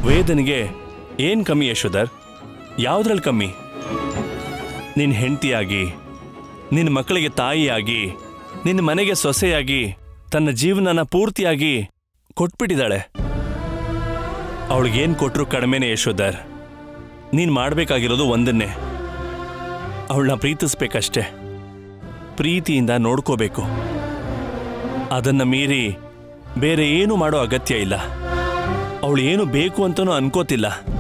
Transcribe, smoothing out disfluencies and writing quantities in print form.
ವೇದನಿಗೆ ಏನು ಕಮ್ಮಿ ಯಶೋಧರ್? ಯಾವುದ್ರಲ್ಲಿ ಕಮ್ಮಿ? ನಿನ್ನ ಹೆಂಡತಿಯಾಗಿ, ನಿನ್ನ ಮಕ್ಕಳಿಗೆ ತಾಯಿಯಾಗಿ, ನಿನ್ನ ಮನೆಗೆ ಸೊಸೆಯಾಗಿ ತನ್ನ ಜೀವನನ ಪೂರ್ತಿಯಾಗಿ ಕೊಟ್ಬಿಟ್ಟಿದ್ದಾಳೆ. ಅವಳಿಗೇನು ಕೊಟ್ಟರು ಕಡಿಮೆನೇ ಯಶೋಧರ್. ನೀನು ಮಾಡಬೇಕಾಗಿರೋದು ಒಂದನ್ನೇ, ಅವಳನ್ನ ಪ್ರೀತಿಸ್ಬೇಕಷ್ಟೆ, ಪ್ರೀತಿಯಿಂದ ನೋಡ್ಕೋಬೇಕು. ಅದನ್ನು ಮೀರಿ ಬೇರೆ ಏನು ಮಾಡೋ ಅಗತ್ಯ ಇಲ್ಲ. ಅವಳು ಏನು ಬೇಕು ಅಂತನೂ ಅನ್ಕೋತಿಲ್ಲ.